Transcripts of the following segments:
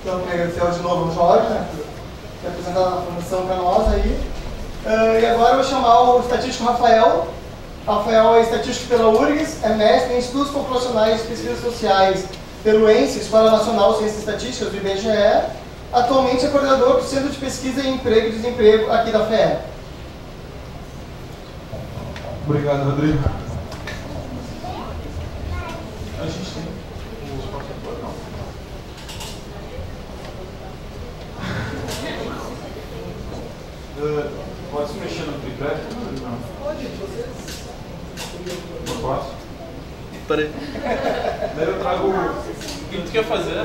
então agradecer de novo ao Jorge, né, por ter apresentado a formação para nós aí. E agora eu vou chamar o estatístico Rafael. Rafael é estatístico pela URGS, é mestre em estudos populacionais e pesquisas sociais pelo ENSE, Escola Nacional de Ciências Estatísticas do IBGE. Atualmente é coordenador do Centro de Pesquisa em Emprego e Desemprego aqui da FEE. Obrigado, Rodrigo. A gente tem pode se mexer no tripé? Não. Pode, vocês. Não posso? Peraí. Daí eu trago. O que tu quer fazer?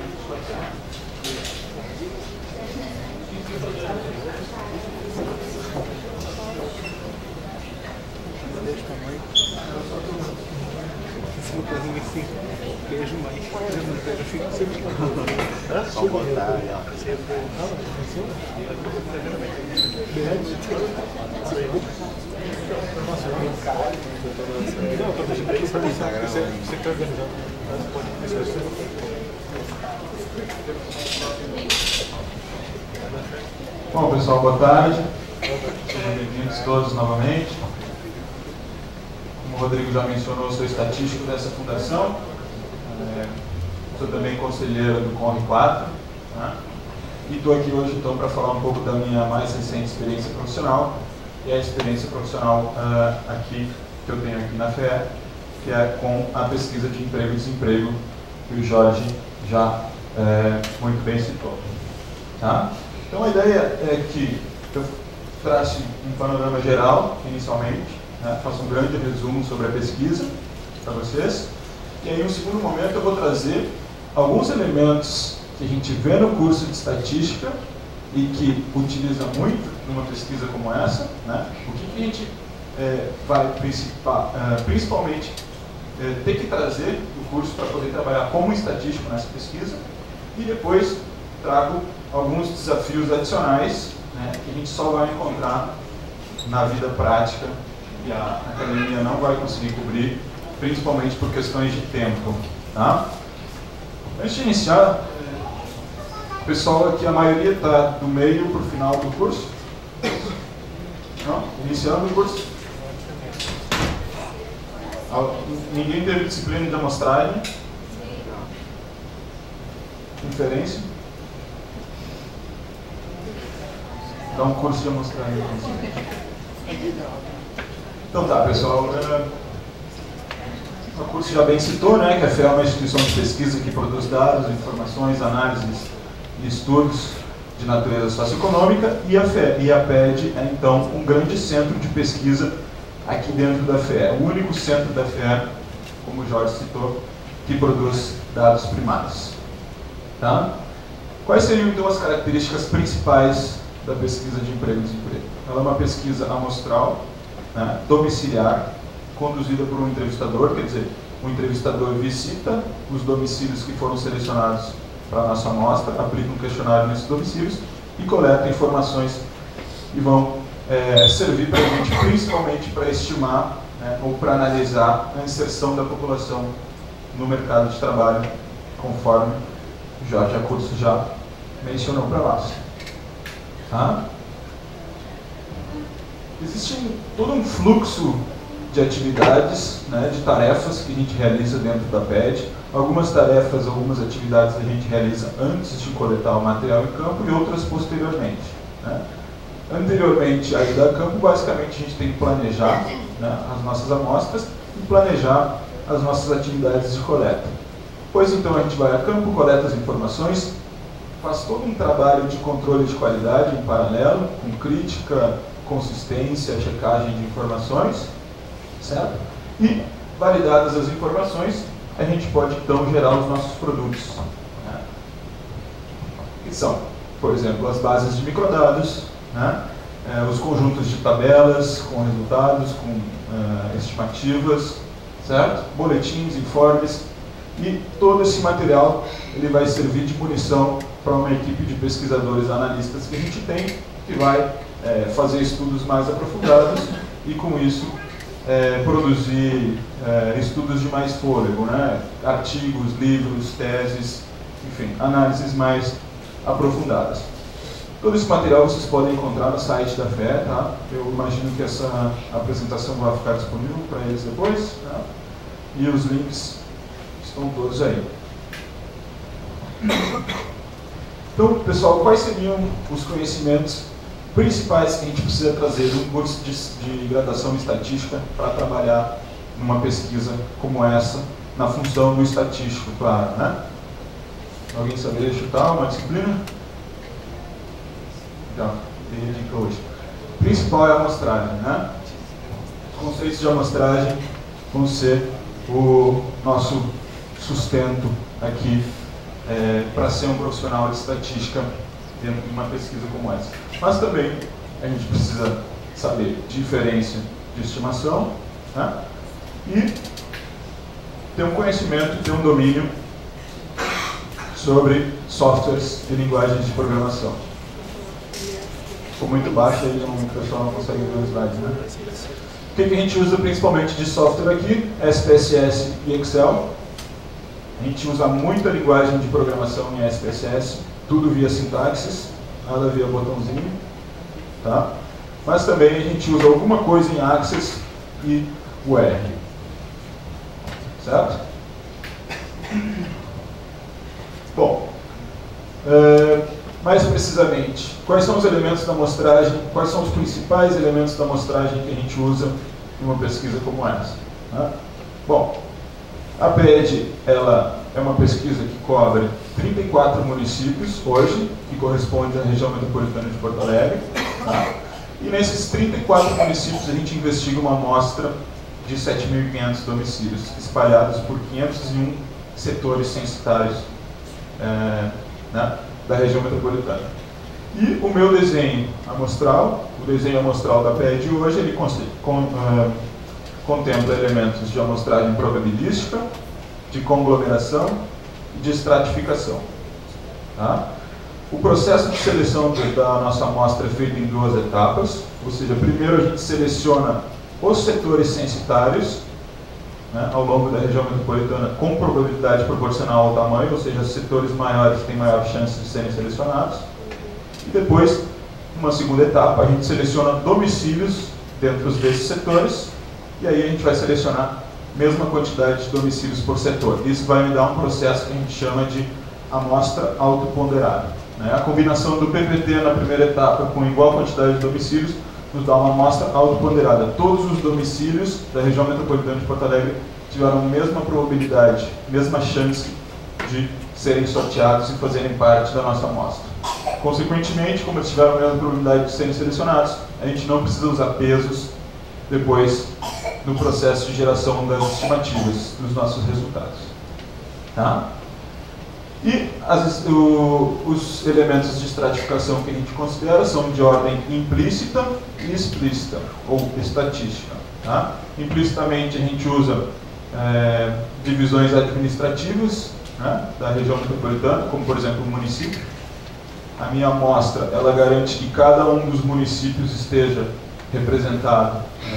Beijo mais. Eu fico sempre Só botar. Bom, pessoal, boa tarde. Sejam bem-vindos todos novamente. Como o Rodrigo já mencionou, eu sou estatístico dessa fundação. Sou também conselheiro do CONRE4. Né? E estou aqui hoje, então, para falar um pouco da minha mais recente experiência profissional. E a experiência profissional aqui que eu tenho aqui na FEE, que é com a pesquisa de emprego e desemprego, que o Jorge já muito bem citou. Tá? Então a ideia é que eu trace um panorama geral, inicialmente, né? Faço um grande resumo sobre a pesquisa para vocês, e aí, em um segundo momento, eu vou trazer alguns elementos que a gente vê no curso de estatística e que utiliza muito numa pesquisa como essa, né? O que a gente vai principalmente ter que trazer do curso para poder trabalhar como estatístico nessa pesquisa, e depois trago alguns desafios adicionais, né, que a gente só vai encontrar na vida prática e a academia não vai conseguir cobrir, principalmente por questões de tempo. Tá? Antes de iniciar, pessoal, aqui a maioria está do meio para o final do curso. Não? Iniciando o curso. Ninguém teve disciplina de amostragem? Inferência? Dá um curso de amostragem. Então tá, pessoal. O curso já bem citou, né, que a FEE é uma instituição de pesquisa que produz dados, informações, análises e estudos de natureza socioeconômica, e a PED é, então, um grande centro de pesquisa aqui dentro da FEE. É o único centro da FEE, como o Jorge citou, que produz dados primários. Tá? Quais seriam, então, as características principais da pesquisa de emprego e desemprego? Ela é uma pesquisa amostral, né, domiciliar, conduzida por um entrevistador, quer dizer, o entrevistador visita os domicílios que foram selecionados para a nossa amostra, aplica um questionário nesses domicílios e coleta informações que vão servir para a gente, principalmente para estimar, né, ou para analisar a inserção da população no mercado de trabalho, conforme o Jorge Acurso já mencionou para nós. Tá? Existe todo um fluxo de atividades, né, de tarefas que a gente realiza dentro da PED. Algumas tarefas, algumas atividades a gente realiza antes de coletar o material em campo e outras posteriormente. Né? Anteriormente a ida a campo, basicamente a gente tem que planejar, né, as nossas amostras e planejar as nossas atividades de coleta. Depois então a gente vai a campo, coleta as informações, faz todo um trabalho de controle de qualidade em paralelo, com crítica, consistência, checagem de informações, certo? E, validadas as informações, a gente pode então gerar os nossos produtos, né? Que são, por exemplo, as bases de microdados, né? Os conjuntos de tabelas com resultados, com estimativas, certo? Boletins, informes, e todo esse material ele vai servir de munição para uma equipe de pesquisadores analistas que a gente tem, que vai fazer estudos mais aprofundados e com isso produzir estudos de mais fôlego, né? Artigos, livros, teses enfim, análises mais aprofundadas. Todo esse material vocês podem encontrar no site da FE, tá? Eu imagino que essa apresentação vai ficar disponível para eles depois, tá? E os links estão todos aí. Então, pessoal, quais seriam os conhecimentos principais que a gente precisa trazer num curso de graduação em estatística para trabalhar numa pesquisa como essa, na função do estatístico, claro, né? Alguém saberia chutar uma disciplina? Então, tem a dica hoje. O principal é a amostragem, né? Os conceitos de amostragem vão ser o nosso sustento aqui para ser um profissional de estatística dentro de uma pesquisa como essa. Mas também a gente precisa saber diferença de estimação, né? E ter um conhecimento, ter um domínio sobre softwares e linguagens de programação. Ficou muito baixo aí, o pessoal não consegue ver os slides, né? O que a gente usa principalmente de software aqui? SPSS e Excel. A gente usa muita linguagem de programação em SPSS, tudo via sintaxes, nada via botãozinho, tá? Mas também a gente usa alguma coisa em Access e o R. Certo? Bom, mais precisamente, quais são os elementos da amostragem, quais são os principais elementos da amostragem que a gente usa em uma pesquisa como essa? Né? Bom, a PED, ela é uma pesquisa que cobre 34 municípios hoje, que corresponde à região metropolitana de Porto Alegre. Tá? E nesses 34 municípios a gente investiga uma amostra de 7.500 domicílios, espalhados por 501 setores censitários né, da região metropolitana. E o meu desenho amostral, o desenho amostral da PED hoje, ele contempla elementos de amostragem probabilística, de conglomeração e de estratificação. Tá? O processo de seleção da nossa amostra é feito em 2 etapas, ou seja, primeiro a gente seleciona os setores censitários, né, ao longo da região metropolitana com probabilidade proporcional ao tamanho, ou seja, setores maiores têm maior chance de serem selecionados. E depois, numa segunda etapa, a gente seleciona domicílios dentro desses setores, e aí a gente vai selecionar a mesma quantidade de domicílios por setor. Isso vai me dar um processo que a gente chama de amostra autoponderada. Né? A combinação do PPT na primeira etapa com igual quantidade de domicílios nos dá uma amostra autoponderada. Todos os domicílios da região metropolitana de Porto Alegre tiveram a mesma probabilidade, mesma chance de serem sorteados e fazerem parte da nossa amostra. Consequentemente, como eles tiveram a mesma probabilidade de serem selecionados, a gente não precisa usar pesos depois no processo de geração das estimativas dos nossos resultados. Tá? E os elementos de estratificação que a gente considera são de ordem implícita e explícita, ou estatística. Tá? Implicitamente a gente usa divisões administrativas, né, da região metropolitana, como por exemplo o município. A minha amostra, ela garante que cada um dos municípios esteja representado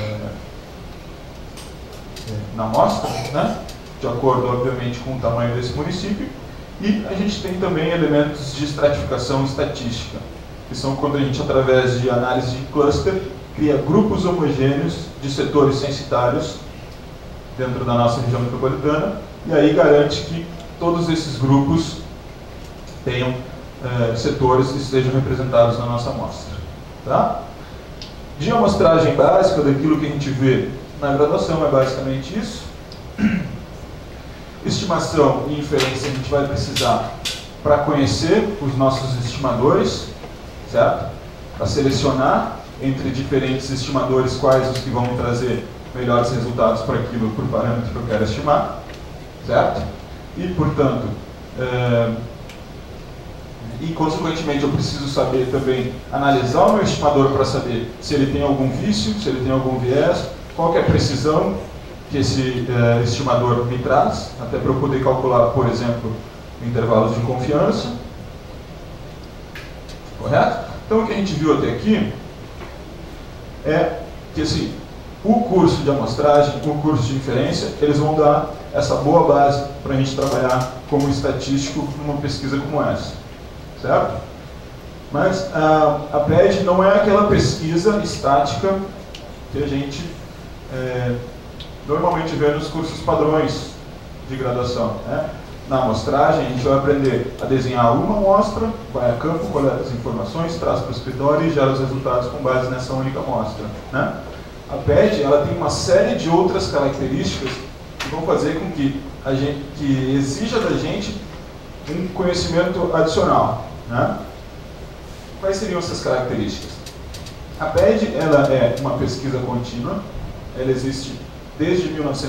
na amostra, né, de acordo obviamente com o tamanho desse município. E a gente tem também elementos de estratificação estatística, que são quando a gente, através de análise de cluster, cria grupos homogêneos de setores censitários dentro da nossa região metropolitana, e aí garante que todos esses grupos tenham setores que estejam representados na nossa amostra. Tá? De amostragem básica, daquilo que a gente vê na graduação, é basicamente isso. Estimação e inferência a gente vai precisar para conhecer os nossos estimadores, certo? Para selecionar entre diferentes estimadores quais os que vão me trazer melhores resultados para aquilo, por parâmetro que eu quero estimar, certo? E, portanto, consequentemente eu preciso saber também analisar o meu estimador para saber se ele tem algum vício, se ele tem algum viés, qual que é a precisão que esse estimador me traz, até para eu poder calcular, por exemplo, intervalos de confiança. Correto? Então o que a gente viu até aqui é que assim, o curso de amostragem, o curso de inferência, eles vão dar essa boa base para a gente trabalhar como estatístico numa pesquisa como essa, certo? Mas a PED não é aquela pesquisa estática que a gente normalmente vê nos cursos padrões de graduação, né? Na amostragem, a gente vai aprender a desenhar uma amostra, vai a campo, coleta as informações, traz para o escritório e gera os resultados com base nessa única amostra, né? A PED, ela tem uma série de outras características que vão fazer com que que exija da gente um conhecimento adicional, né? Quais seriam essas características? A PED, ela é uma pesquisa contínua, ela existe desde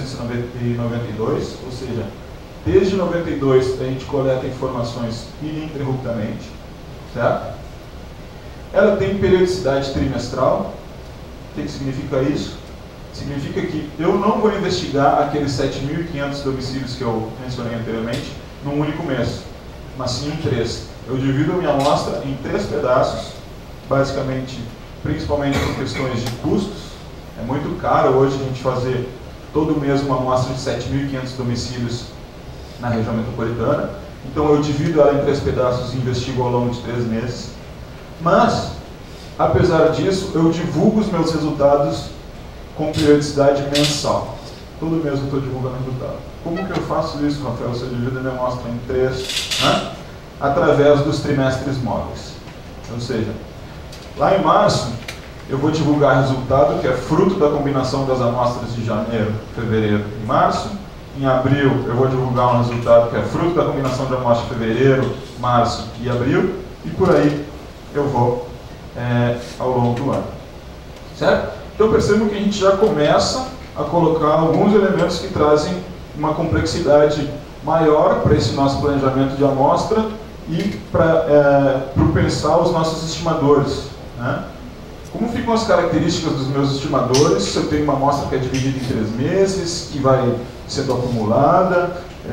1992, ou seja, desde 92 a gente coleta informações ininterruptamente, certo? Ela tem periodicidade trimestral. O que significa isso? Significa que eu não vou investigar aqueles 7.500 domicílios que eu mencionei anteriormente num único mês, mas sim em 3. Eu divido a minha amostra em 3 pedaços, basicamente, principalmente por questões de custos. É muito caro hoje a gente fazer todo mês uma amostra de 7.500 domicílios na região metropolitana. Então eu divido ela em 3 pedaços e investigo ao longo de 3 meses. Mas, apesar disso, eu divulgo os meus resultados com periodicidade mensal. Todo mês eu estou divulgando o resultado. Como que eu faço isso, Rafael? Se eu divido a minha amostra em 3, né? Através dos trimestres móveis. Ou seja, lá em março, eu vou divulgar resultado que é fruto da combinação das amostras de janeiro, fevereiro e março. Em abril, eu vou divulgar um resultado que é fruto da combinação de amostras de fevereiro, março e abril. E por aí eu vou ao longo do ano. Certo? Então percebam que a gente já começa a colocar alguns elementos que trazem uma complexidade maior para esse nosso planejamento de amostra e para pensar os nossos estimadores, né? Como ficam as características dos meus estimadores se eu tenho uma amostra que é dividida em 3 meses, que vai sendo acumulada,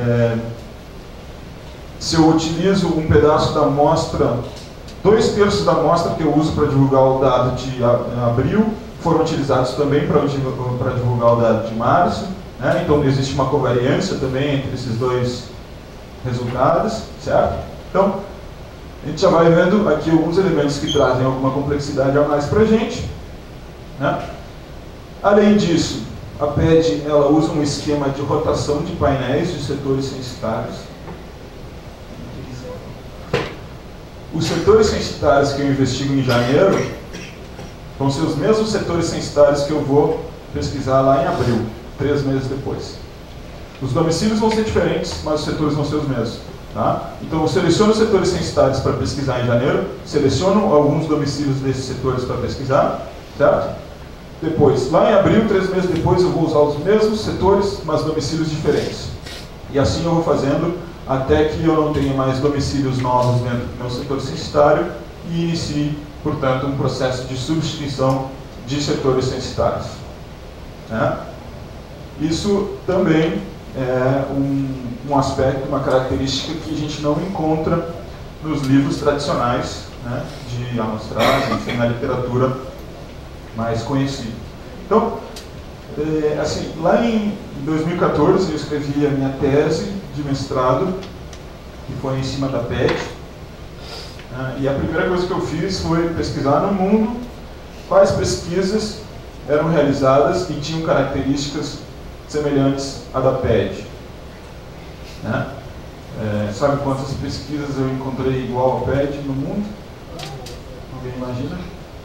se eu utilizo um pedaço da amostra, 2/3 da amostra que eu uso para divulgar o dado de abril foram utilizados também para divulgar o dado de março, né? Então existe uma covariância também entre esses 2 resultados, certo? Então, a gente já vai vendo aqui alguns elementos que trazem alguma complexidade a mais para a gente, né? Além disso, a PED ela usa um esquema de rotação de painéis de setores censitários. Os setores censitários que eu investigo em janeiro vão ser os mesmos setores censitários que eu vou pesquisar lá em abril, 3 meses depois. Os domicílios vão ser diferentes, mas os setores vão ser os mesmos. Tá? Então eu seleciono os setores censitários para pesquisar em janeiro, seleciono alguns domicílios desses setores para pesquisar, certo? Depois, lá em abril, 3 meses depois, eu vou usar os mesmos setores, mas domicílios diferentes. E assim eu vou fazendo até que eu não tenha mais domicílios novos dentro do meu setor censitário e inicie, portanto, um processo de substituição de setores censitários. Né? Isso também é um aspecto, uma característica que a gente não encontra nos livros tradicionais, né, de amostragem, enfim, na literatura mais conhecida. Então, assim, lá em 2014 eu escrevi a minha tese de mestrado, que foi em cima da PED, e a primeira coisa que eu fiz foi pesquisar no mundo quais pesquisas eram realizadas e tinham características semelhantes à da PED. Né? Sabe quantas pesquisas eu encontrei igual à PED no mundo? Alguém imagina?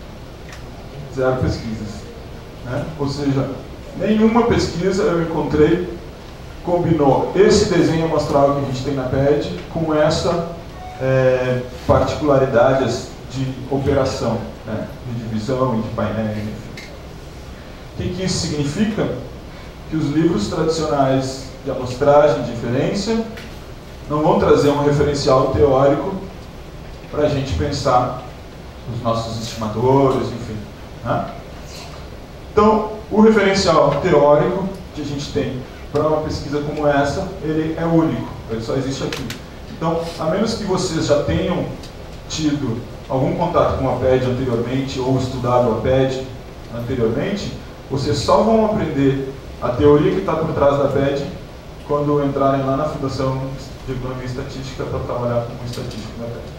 0 pesquisas. Né? Ou seja, nenhuma pesquisa eu encontrei combinou esse desenho amostral que a gente tem na PED com essa particularidades de operação, né? De divisão e de painéis, enfim. O que isso significa? Que os livros tradicionais de amostragem, de inferência, não vão trazer um referencial teórico para a gente pensar os nossos estimadores, enfim. Né? Então, o referencial teórico que a gente tem para uma pesquisa como essa, ele é único, ele só existe aqui. Então, a menos que vocês já tenham tido algum contato com a PED anteriormente ou estudado a PED anteriormente, vocês só vão aprender a teoria que está por trás da PED quando entrarem lá na Fundação de Economia e Estatística para trabalhar como estatístico da TED.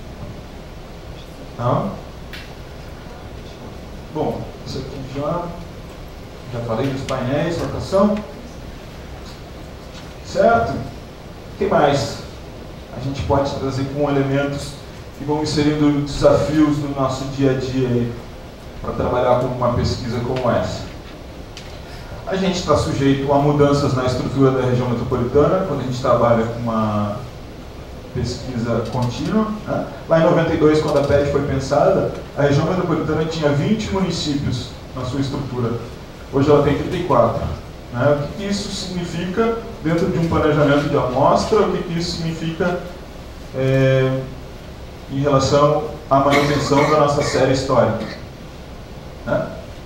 Tá? Bom, isso aqui já falei dos painéis, locação. Certo? O que mais a gente pode trazer como elementos que vão inserindo desafios no nosso dia a dia para trabalhar com uma pesquisa como essa? A gente está sujeito a mudanças na estrutura da região metropolitana quando a gente trabalha com uma pesquisa contínua. Né? Lá em 92, quando a PED foi pensada, a região metropolitana tinha 20 municípios na sua estrutura. Hoje ela tem 34. Né? O que isso significa dentro de um planejamento de amostra? O que isso significa em relação à manutenção da nossa série histórica? Né?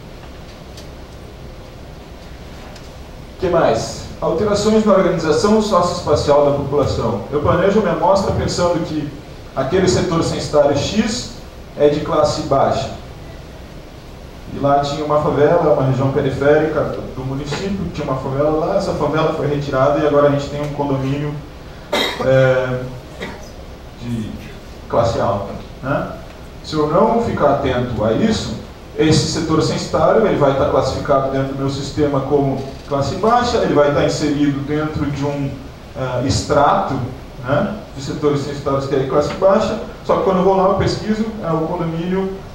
O que mais? Alterações na organização socioespacial da população. Eu planejo minha amostra pensando que aquele setor censitário X é de classe baixa. E lá tinha uma favela, uma região periférica do município, tinha uma favela lá, essa favela foi retirada e agora a gente tem um condomínio de classe alta. Né? Se eu não ficar atento a isso, esse setor censitário ele vai estar classificado dentro do meu sistema como classe baixa, ele vai estar inserido dentro de um extrato, né, de setores censitários que é de classe baixa, só que quando eu vou lá eu pesquiso, o condomínio